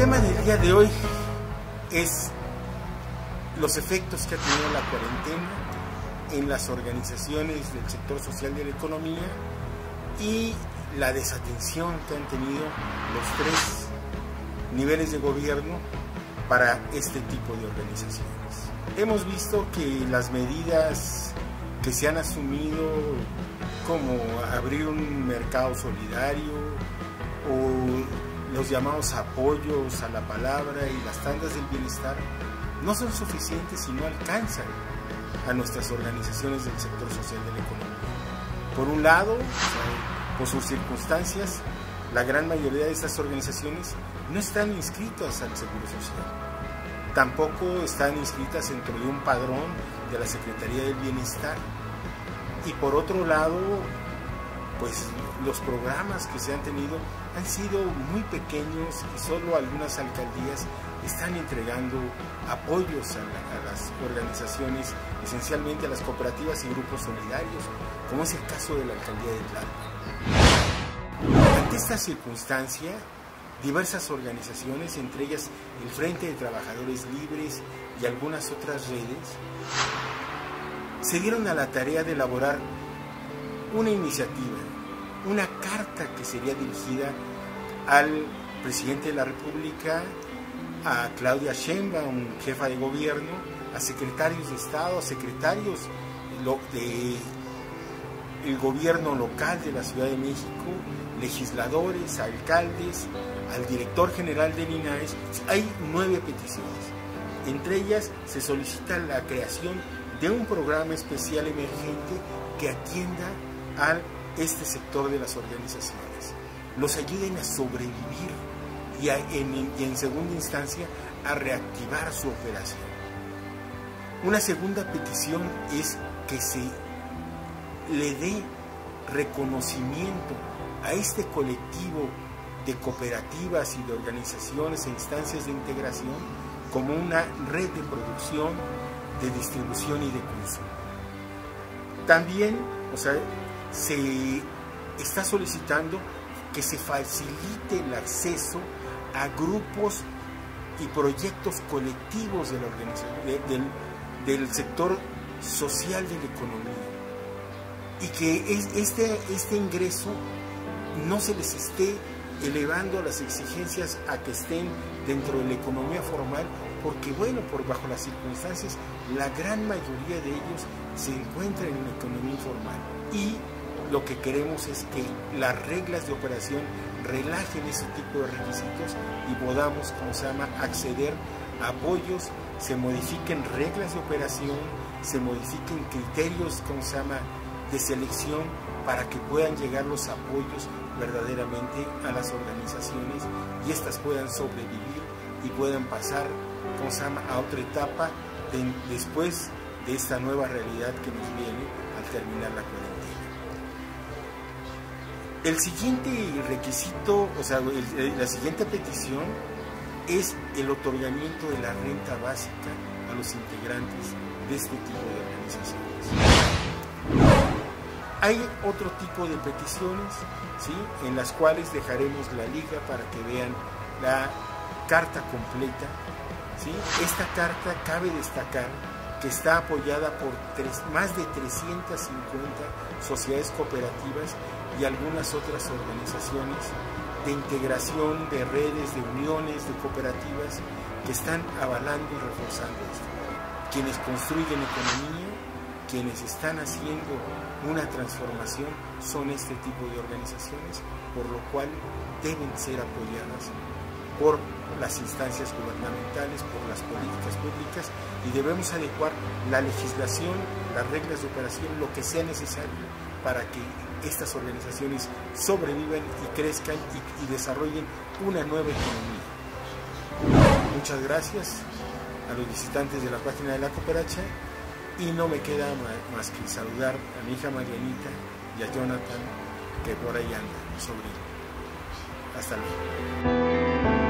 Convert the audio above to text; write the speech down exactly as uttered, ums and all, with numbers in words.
tema del día de hoy es los efectos que ha tenido la cuarentena en las organizaciones del sector social de la economía y la desatención que han tenido los tres niveles de gobierno para este tipo de organizaciones. Hemos visto que las medidas que se han asumido, como abrir un mercado solidario o los llamados apoyos a la palabra y las tandas del bienestar, no son suficientes y no alcanzan a nuestras organizaciones del sector social de la economía. Por un lado, por sus circunstancias, la gran mayoría de estas organizaciones no están inscritas al Seguro Social. Tampoco están inscritas dentro de un padrón de la Secretaría del Bienestar. Y por otro lado, pues los programas que se han tenido han sido muy pequeños y solo algunas alcaldías están entregando apoyos a, la, a las organizaciones, esencialmente a las cooperativas y grupos solidarios, como es el caso de la alcaldía de Tlalpan. Ante esta circunstancia, diversas organizaciones, entre ellas el Frente de Trabajadores Libres y algunas otras redes, se dieron a la tarea de elaborar una iniciativa, una carta que sería dirigida al presidente de la República, a Claudia Sheinbaum, jefa de gobierno, a secretarios de Estado, a secretarios del gobierno local de la Ciudad de México, legisladores, alcaldes, al director general del I N A E S. Hay nueve peticiones. Entre ellas se solicita la creación de un programa especial emergente que atienda a este sector de las organizaciones, los ayuden a sobrevivir y, a, en, y en segunda instancia a reactivar su operación. Una segunda petición es que se le dé reconocimiento a este colectivo de cooperativas y de organizaciones e instancias de integración como una red de producción, de distribución y de consumo. También, o sea, se está solicitando que se facilite el acceso a grupos y proyectos colectivos de la organización, de, del, del sector social de la economía, y que es, este, este ingreso no se les esté elevando las exigencias a que estén dentro de la economía formal, porque bueno, por bajo las circunstancias, la gran mayoría de ellos se encuentran en la economía informal, y lo que queremos es que las reglas de operación relajen ese tipo de requisitos y podamos, como se llama, acceder a apoyos, se modifiquen reglas de operación, se modifiquen criterios, como se llama, de selección para que puedan llegar los apoyos verdaderamente a las organizaciones y éstas puedan sobrevivir y puedan pasar, como se llama, a otra etapa de, después de esta nueva realidad que nos viene al terminar la cuarentena. El siguiente requisito, o sea, el, la siguiente petición es el otorgamiento de la renta básica a los integrantes de este tipo de organizaciones. Hay otro tipo de peticiones, ¿sí?, en las cuales dejaremos la liga para que vean la carta completa, ¿sí? Esta carta, cabe destacar que está apoyada por tres, más de trescientas cincuenta sociedades cooperativas y algunas otras organizaciones de integración, de redes, de uniones, de cooperativas que están avalando y reforzando esto. Quienes construyen economía, quienes están haciendo una transformación son este tipo de organizaciones, por lo cual deben ser apoyadas por las instancias gubernamentales, por las políticas públicas, y debemos adecuar la legislación, las reglas de operación, lo que sea necesario para que estas organizaciones sobrevivan y crezcan y, y desarrollen una nueva economía. Muchas gracias a los visitantes de la página de la Cooperacha, y no me queda más que saludar a mi hija Marianita y a Jonathan, que por ahí anda, mi sobrino. Hasta luego.